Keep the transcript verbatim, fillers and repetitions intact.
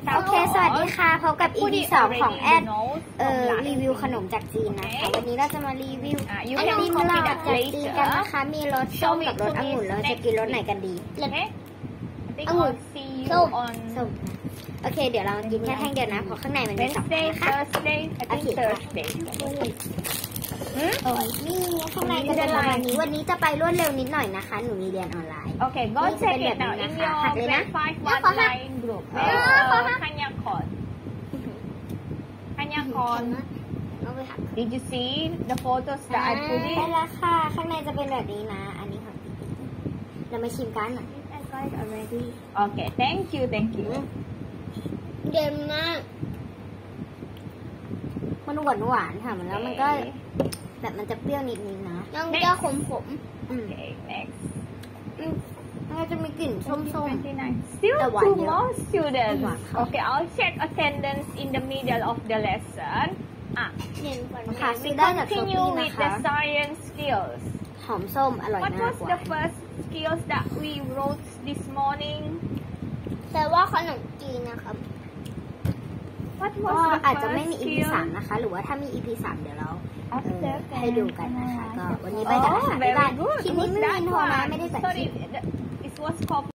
โอเคสวัสดีค่ะพบกับ อี พี สองของแอดเอ่อรีวิวขนมจากจีนนะคะวันนี้เราจะมารีวิวไอติมหลอดจากจีนกันนะคะมีรสส้มกับรสองุ่นเราจะกินรสไหนกันดีองุ่นส้มส้มโอเคเดี๋ยวเรากินแค่แท่งเดียวนะเพราะข้างในมันมีสองนะคะโอเคโอ้ยนี่ข้างในก็จะประมาณนี้วันนี้จะไปรวดเร็วนิดหน่อยนะคะหนูมีเรียนออนไลน์โอเค go check it out in your grade five online group Kanyakon Kanyakon Did you see the photos that I put in ได้แล้วค่ะข้างในจะเป็นแบบนี้นะอันนี้ค่ะเรามาชิมกัน I got it already Okay thank you thank you เย็นมากมันหวานหวานค่ะมันแล้วมันก็แบบมันจะเปรี้ยวนิดนึงนะยังจะขมขมโอเค next มันจะมีกลิ่นส้มๆ Still two more students Okay I'll check attendance in the middle of the lesson อ่ะค่ะซื้อได้จากช้อปปี้นะคะ Science skills หอมส้มอร่อยมาก What was the first skills that we wrote this morning แต่ว่าขนมจีนนะครับก็อาจจะไม่มี อี พี สามนะคะหรือว่าถ้ามี อี พี สามเดี๋ยวเราให้ดูกันนะคะก็วันนี้ไปกันนะคะบ๊ายบายคลิปนี้ไม่มีโทรนะไม่ได้จัดคลิป